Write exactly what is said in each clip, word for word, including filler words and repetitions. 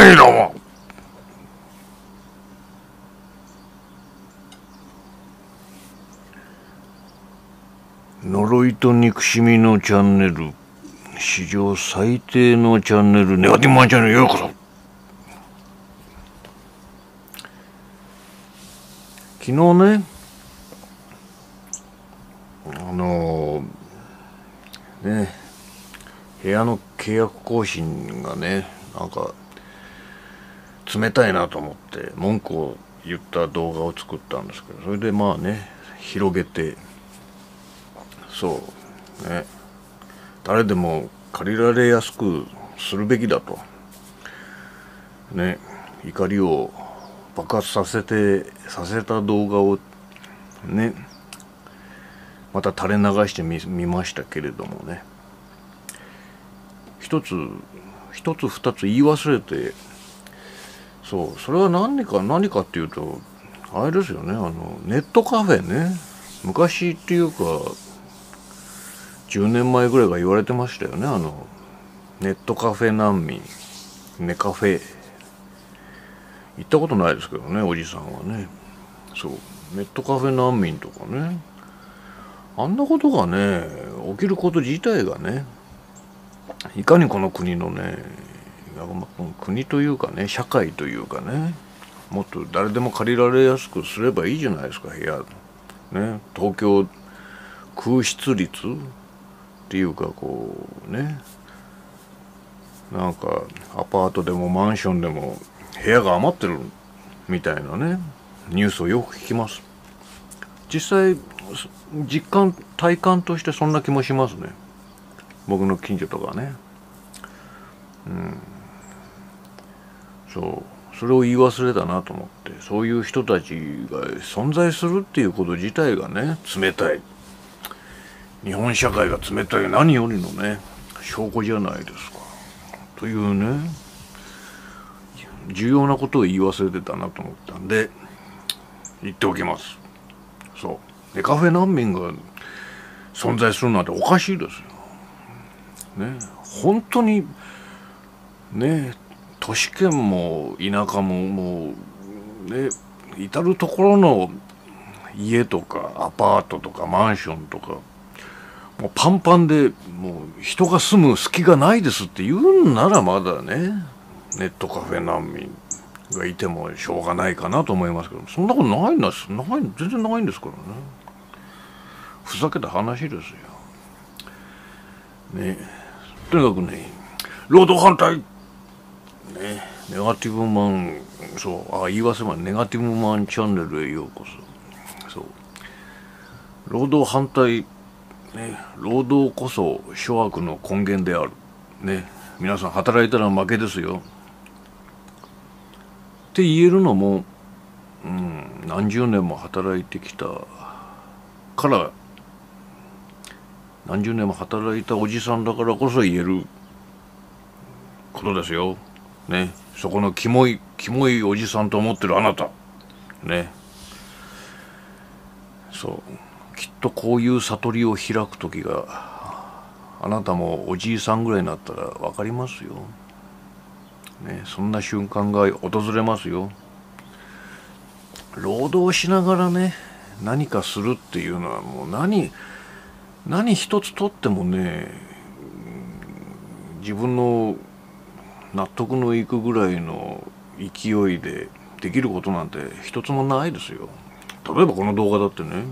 はいどうも。呪いと憎しみのチャンネル、史上最低のチャンネル、ネガティブマンチャンネルへようこそ。昨日ね、あのー、ね部屋の契約更新がね、なんか冷たいなと思って文句を言った動画を作ったんですけど、それでまあね広げて、そうね、誰でも借りられやすくするべきだとね、怒りを爆発させてさせた動画をねまた垂れ流してみ見ましたけれどもね、一つ一つ二つ言い忘れて、そうそれは何か何かっていうとあれですよね、あのネットカフェね、昔っていうかじゅうねんまえぐらいが言われてましたよね、あのネットカフェ難民、ネカフェ行ったことないですけどね、おじさんはね。そうネットカフェ難民とかね、あんなことがね起きること自体がね、いかにこの国のね、国というかね、社会というかね、もっと誰でも借りられやすくすればいいじゃないですか、部屋ね。東京空室率っていうか、こうね、なんかアパートでもマンションでも部屋が余ってるみたいなねニュースをよく聞きます。実際実感体感としてそんな気もしますね、僕の近所とかね。うんそうそれを言い忘れたなと思って、そういう人たちが存在するっていうこと自体がね冷たい、日本社会が冷たい何よりのね証拠じゃないですかというね、重要なことを言い忘れてたなと思ったんで言っておきます。そうネカフェ難民が存在するなんておかしいですよね。本当にね、都市圏も田舎ももうね、至る所の家とかアパートとかマンションとかもうパンパンで、もう人が住む隙がないですって言うんならまだね、ネットカフェ難民がいてもしょうがないかなと思いますけど、そんなことないんですない全然ないんですからね。ふざけた話ですよね。とにかくね、労働反対ね、ネガティブマン、そうあ言い忘れました、ネガティブマンチャンネルへようこそ。そう労働反対ね、労働こそ諸悪の根源であるね、皆さん働いたら負けですよって言えるのも、うん、何十年も働いてきたから、何十年も働いたおじさんだからこそ言えることですよね。そこのキモいキモいおじさんと思ってるあなたね、そうきっとこういう悟りを開く時があなたもおじいさんぐらいになったら分かりますよ、ね、そんな瞬間が訪れますよ。労働しながらね何かするっていうのはもう何何一つとってもね、自分の納得のいくぐらいの勢いでできることなんて一つもないですよ。例えばこの動画だってね、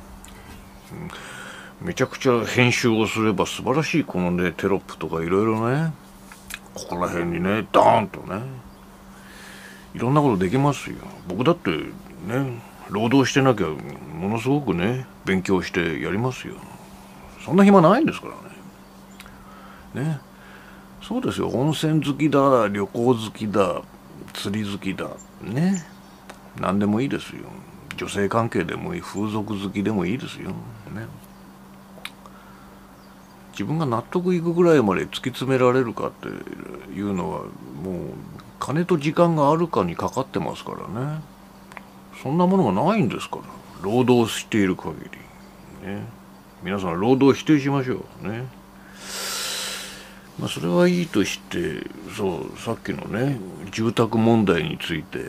めちゃくちゃ編集をすれば素晴らしいこのねテロップとかいろいろね、ここら辺にねダーンとねいろんなことできますよ。僕だってね労働してなきゃものすごくね勉強してやりますよ。そんな暇ないんですからね。ね、そうですよ。温泉好きだ、旅行好きだ、釣り好きだね、何でもいいですよ。女性関係でもいい、風俗好きでもいいですよね。自分が納得いくぐらいまで突き詰められるかっていうのはもう金と時間があるかにかかってますからね。そんなものがないんですから、労働している限りね。皆さん労働否定しましょうね。 まあそれはいいとして、そうさっきのね住宅問題について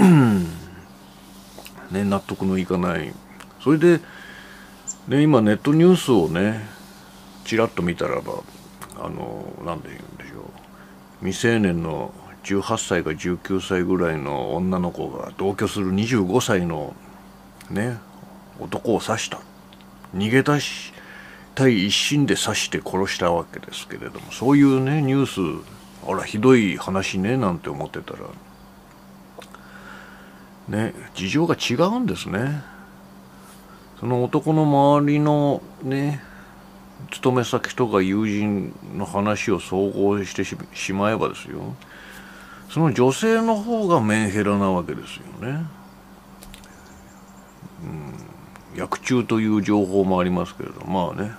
ね納得のいかない。それで、ね、今ネットニュースをねちらっと見たらば、あのなんで言うんでしょう、未成年のじゅうはっさいかじゅうきゅうさいぐらいの女の子が同居するにじゅうごさいのね男を刺した、逃げ出したい一心で刺して殺したわけですけれども、そういうねニュース、あらひどい話ねなんて思ってたらね、事情が違うんですね。その男の周りのね勤め先とか友人の話を総合して し, しまえばですよ、その女性の方がメンヘラなわけですよね。うん、薬中という情報もありますけれど、まあね、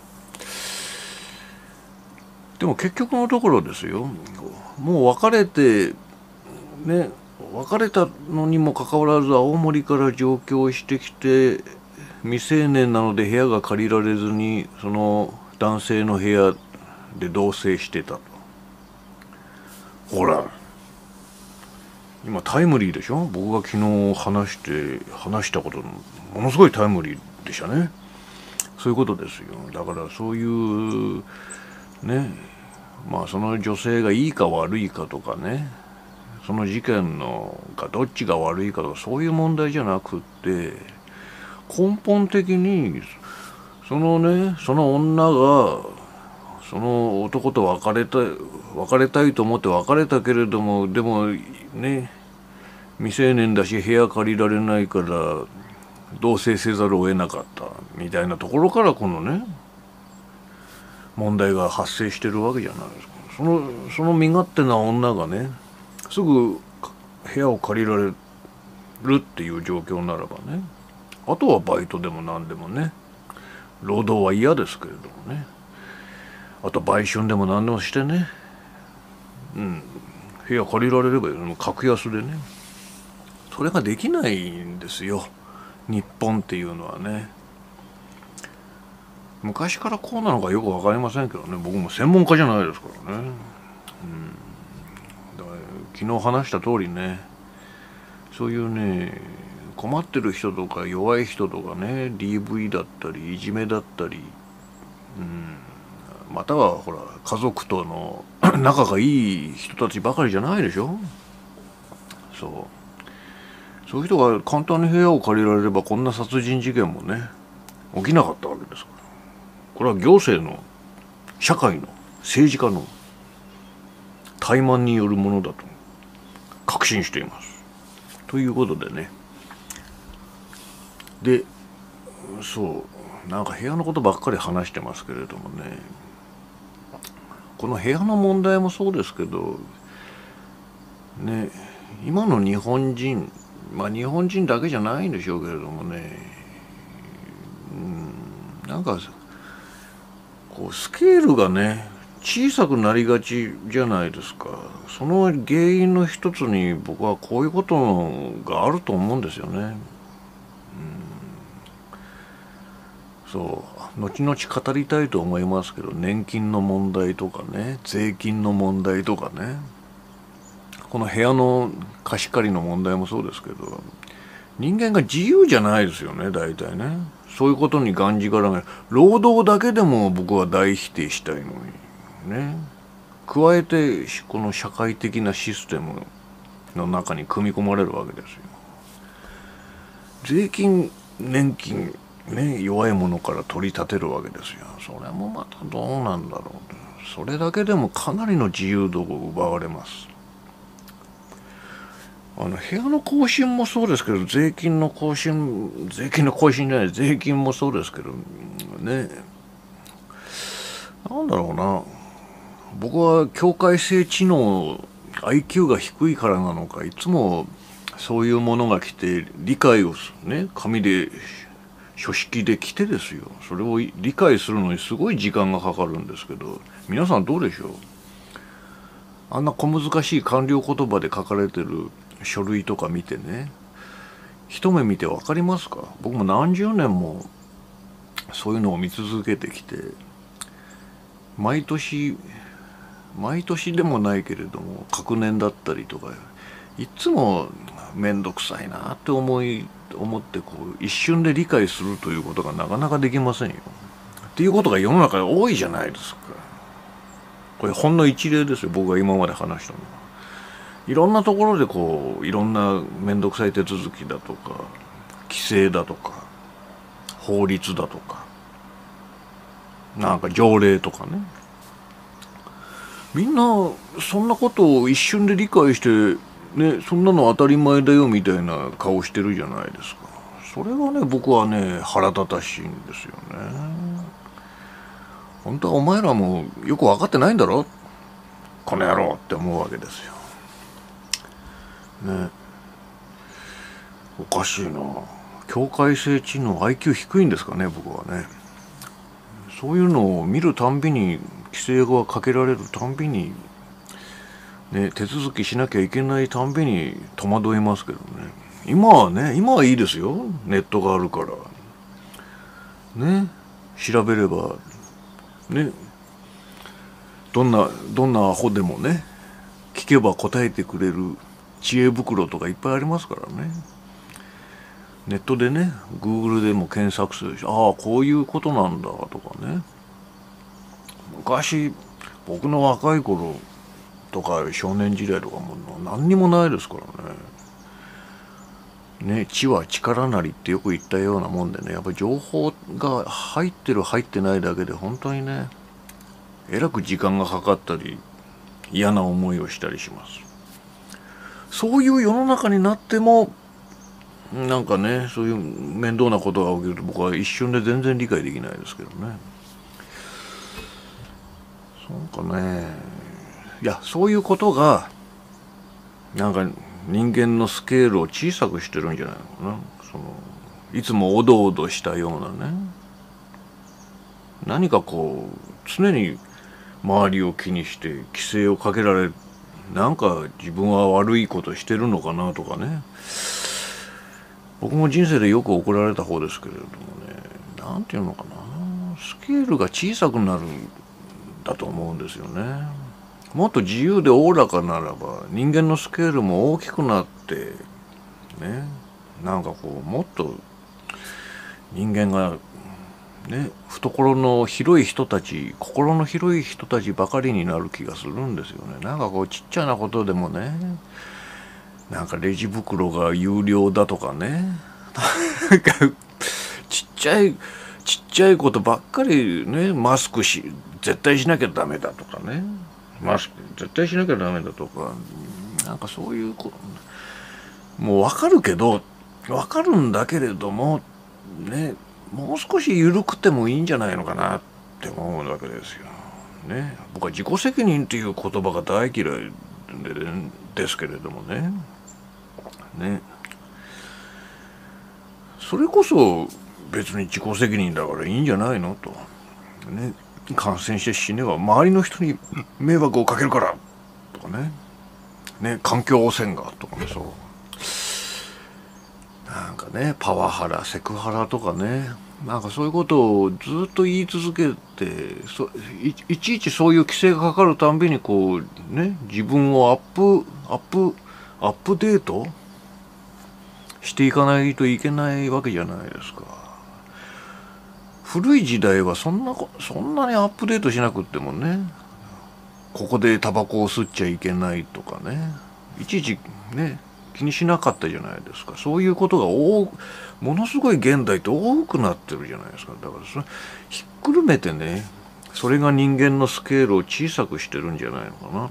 でも結局のところですよ、もう別れてね、別れたのにもかかわらず青森から上京してきて未成年なので部屋が借りられずにその男性の部屋で同棲してたと。ほら今タイムリーでしょ。僕が昨日話して話したことものすごいタイムリーでしたね。そういうことですよ。だからそういうね、まあその女性がいいか悪いかとかね、その事件のがどっちが悪いかとかそういう問題じゃなくって、根本的にそのねその女がその男と別れたい別れたいと思って別れたけれども、でもね未成年だし部屋借りられないから同棲せざるを得なかったみたいなところからこのね問題が発生してるわけじゃないですか。そのその身勝手な女がねすぐ部屋を借りられるっていう状況ならばね、あとはバイトでも何でもね、労働は嫌ですけれどもね、あと売春でも何でもしてね、うん、部屋借りられればいいの、格安でね。それができないんですよ日本っていうのはね。昔からこうなのかよく分かりませんけどね、僕も専門家じゃないですからね、うん、だから昨日話した通りね、そういうね困ってる人とか弱い人とかね ディーブイ だったりいじめだったり、うん、またはほら家族との仲がいい人たちばかりじゃないでしょ。そうそういう人が簡単に部屋を借りられればこんな殺人事件もね起きなかったわけですから、これは行政の社会の政治家の怠慢によるものだと確信しています。ということでね、でそうなんか部屋のことばっかり話してますけれどもね、この部屋の問題もそうですけどね、今の日本人、まあ日本人だけじゃないんでしょうけれどもね、うん、なんかこうスケールがね小さくなりがちじゃないですか。その原因の一つに僕はこういうことがあると思うんですよね。うん、そう後々語りたいと思いますけど、年金の問題とかね、税金の問題とかね、この部屋の貸し借りの問題もそうですけど、人間が自由じゃないですよね大体ね。そういうことにがんじがらめ、労働だけでも僕は大否定したいのにね、加えてこの社会的なシステムの中に組み込まれるわけですよ。税金年金ね、弱いものから取り立てるわけですよ。それもまたどうなんだろう。それだけでもかなりの自由度を奪われます。あの部屋の更新もそうですけど、税金の更新税金の更新じゃない税金もそうですけどね、なんだろうな、僕は境界性知能 アイキュー が低いからなのか、いつもそういうものが来て理解をね紙で書式で来てですよ、それを理解するのにすごい時間がかかるんですけど、皆さんどうでしょう。あんな小難しい官僚言葉で書かれてる書類とか見てね、一目見て分かりますか。僕も何十年もそういうのを見続けてきて、毎年毎年でもないけれども隔年だったりとか、いつも面倒くさいなって思い思ってこう一瞬で理解するということがなかなかできませんよ。っていうことが世の中で多いじゃないですか。これほんの一例ですよ、僕が今まで話したのは。いろんなところでこういろんな面倒くさい手続きだとか規制だとか法律だとかなんか条例とかね、みんなそんなことを一瞬で理解してね、そんなの当たり前だよみたいな顔してるじゃないですか。それがね、僕はね腹立たしいんですよね。本当はお前らもよく分かってないんだろこの野郎って思うわけですよね。おかしいな。境界性知能 アイキュー 低いんですかね、僕はね。そういうのを見るたんびに、規制がかけられるたんびにね、手続きしなきゃいけないたんびに戸惑いますけどね。今はね、今はいいですよ、ネットがあるからね。調べればね、どんなどんなアホでもね、聞けば答えてくれる知恵袋とかいっぱいありますからね。ネットでね、Google でも検索するし、ああこういうことなんだとかね。昔僕の若い頃とか少年時代とかも何にもないですからね。ね、知は力なりってよく言ったようなもんでね、やっぱり情報が入ってる入ってないだけで本当にね、えらく時間がかかったり嫌な思いをしたりします。そういう世の中になってもなんかね、そういう面倒なことが起きると僕は一瞬で全然理解できないですけどね。そうかね、いやそういうことがなんか人間のスケールを小さくしてるんじゃないのかな。そのいつもおどおどしたようなね、何かこう常に周りを気にして規制をかけられる、なんか自分は悪いことしてるのかなとかね。僕も人生でよく怒られた方ですけれどもね、なんていうのかな、スケールが小さくなるんだと思うんですよね。もっと自由でおおらかならば人間のスケールも大きくなってね、なんかこうもっと人間がね、懐の広い人たち、心の広い人たちばかりになる気がするんですよね。なんかこうちっちゃなことでもね、なんかレジ袋が有料だとかね、なんかちっちゃいちっちゃいことばっかりね、マスクし絶対しなきゃダメだとかね、マスク絶対しなきゃダメだとか、なんかそういうこともうわかるけど、わかるんだけれどもね、もう少し緩くてもいいんじゃないのかなって思うわけですよ。ね、僕は自己責任っていう言葉が大嫌いでですけれどもね。ね、それこそ別に自己責任だからいいんじゃないのと。ね、感染して死ねば周りの人に迷惑をかけるからとかね。ね、環境汚染がとかね、そう。なんかね、パワハラセクハラとかね、なんかそういうことをずっと言い続けて、そ い, いちいちそういう規制がかかるたんびにこうね、自分をアップアップアップデートしていかないといけないわけじゃないですか。古い時代はそんなそんなにアップデートしなくってもね、ここでタバコを吸っちゃいけないとかね、いちいちね気にしなかったじゃないですか。そういうことが多ものすごい現代って多くなってるじゃないですか。だからそれひっくるめてね、それが人間のスケールを小さくしてるんじゃないのか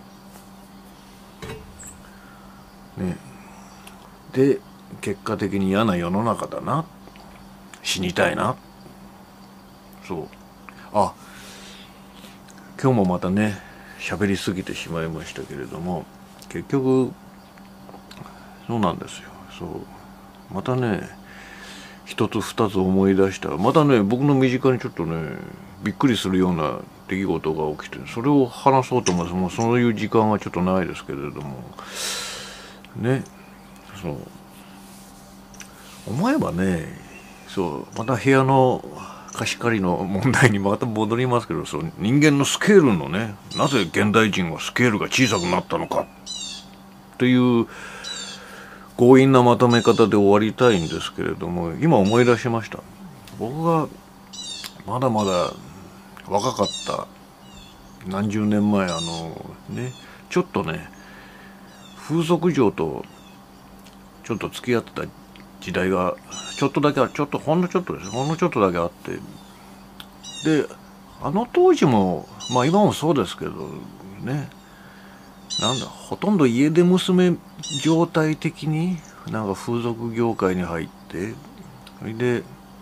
な。ね、で結果的に嫌な世の中だな、死にたいな。そう、あ、今日もまたね喋りすぎてしまいましたけれども、結局そうなんですよ。そうまたね一つ二つ思い出したら、またね僕の身近にちょっとねびっくりするような出来事が起きて、それを話そうと思います。もうそういう時間はちょっとないですけれどもね。そう思えばね、そうまた部屋の貸し借りの問題にまた戻りますけど、そう人間のスケールのね、なぜ現代人はスケールが小さくなったのかという強引なまとめ方で終わりたいんですけれども、今思い出しました。僕がまだまだ若かった何十年前、あのね、ちょっとね風俗嬢とちょっと付き合ってた時代がちょっとだけちょっとほんのちょっとですほんのちょっとだけあって、であの当時もまあ今もそうですけどね、なんだほとんど家出娘状態的になんか風俗業界に入って、それで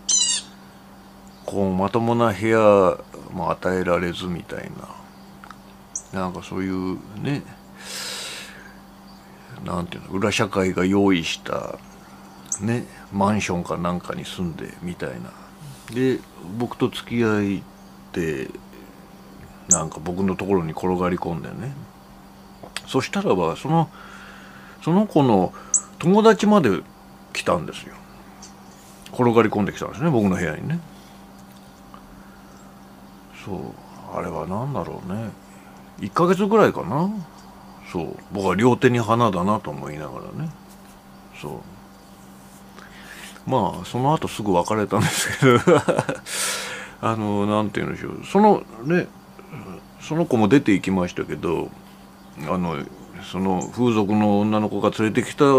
こうまともな部屋も与えられずみたいな、なんかそういうね、なんていうの、裏社会が用意したねマンションかなんかに住んでみたいな。で僕と付き合いってなんか僕のところに転がり込んでね、そしたらばそのその子の友達まで来たんですよ。転がり込んできたんですね、僕の部屋にね。そうあれは何だろうね、いっかげつぐらいかな。そう僕は両手に花だなと思いながらね。そうまあその後すぐ別れたんですけどあのなんて言うんでしょう、そのねその子も出て行きましたけど、あのその風俗の女の子が連れてきた、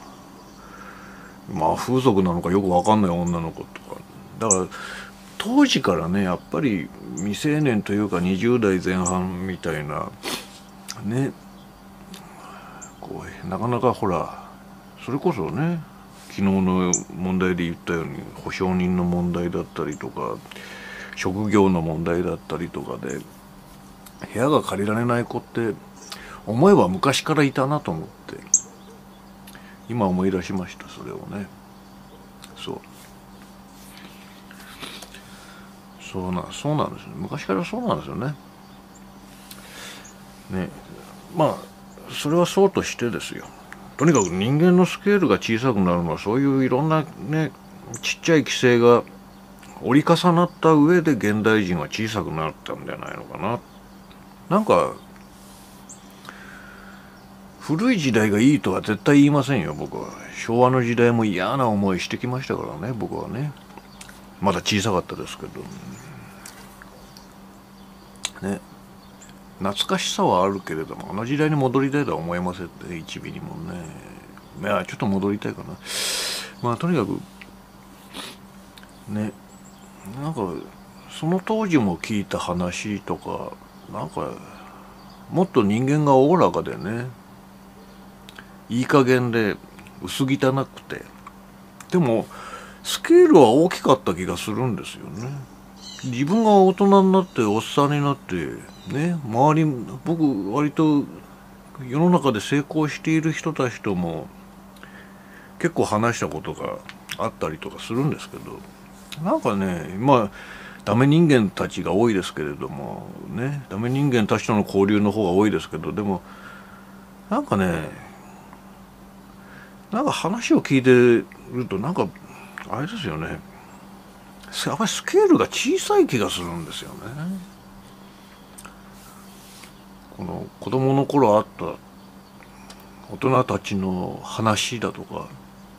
まあ風俗なのかよく分かんない女の子とかだから、当時からねやっぱり未成年というかにじゅう代前半みたいなね、こうなかなかほら、それこそね昨日の問題で言ったように保証人の問題だったりとか職業の問題だったりとかで部屋が借りられない子って思えば昔からいたなと思って今思い出しました、それをね。そうそうなそうなんですね、昔からそうなんですよね。ねまあそれはそうとしてですよ、とにかく人間のスケールが小さくなるのはそういういろんなねちっちゃい規制が折り重なった上で現代人は小さくなったんじゃないのかな。なんか古い時代がいいとは絶対言いませんよ、僕は。昭和の時代も嫌な思いしてきましたからね、僕はね。まだ小さかったですけどね、懐かしさはあるけれどもあの時代に戻りたいとは思えませんね、一ミリもね。いやちょっと戻りたいかな。まあとにかくね、なんかその当時も聞いた話とか、なんかもっと人間がおおらかでね、いい加減で薄汚くて、でもスケールは大きかった気がするんですよね。自分が大人になっておっさんになってね、周り僕割と世の中で成功している人たちとも結構話したことがあったりとかするんですけど、なんかねまあダメ人間たちが多いですけれどもね、ダメ人間たちとの交流の方が多いですけど、でもなんかねなんか話を聞いてるとなんかあれですよね、やっぱりスケールが小さい気がするんですよね。この子供の頃あった大人たちの話だとか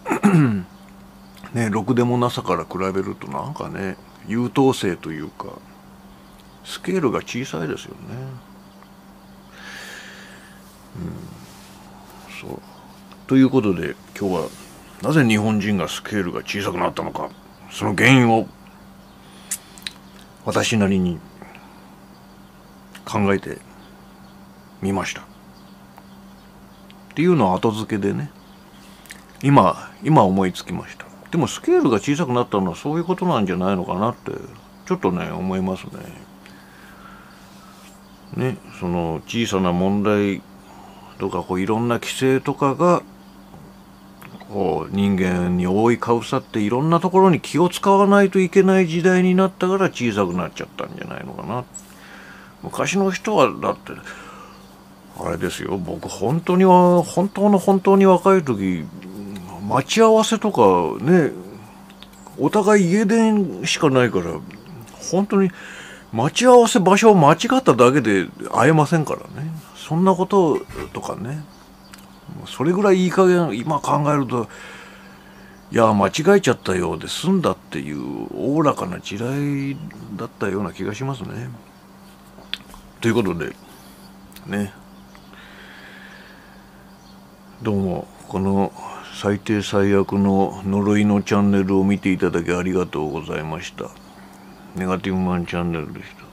ね、ろくでもなさから比べるとなんかね優等生というかスケールが小さいですよね。うん、そうということで今日はなぜ日本人がスケールが小さくなったのか、その原因を私なりに考えてみましたっていうのを後付けでね、今今思いつきました。でもスケールが小さくなったのはそういうことなんじゃないのかなってちょっとね思いますね。ね、その小さな問題とかこういろんな規制とかがこう人間に覆いかぶさっていろんなところに気を使わないといけない時代になったから小さくなっちゃったんじゃないのかな。昔の人はだってあれですよ、僕本当には本当の本当に若い時待ち合わせとかね、お互い家電しかないから本当に待ち合わせ場所を間違っただけで会えませんからね。そんなこととかね、それぐらいいい加減今考えると、いや間違えちゃったようで済んだっていうおおらかな時代だったような気がしますね。ということでね、どうもこの最低最悪の呪いのチャンネルを見ていただきありがとうございました。ネガティブマンチャンネルでした。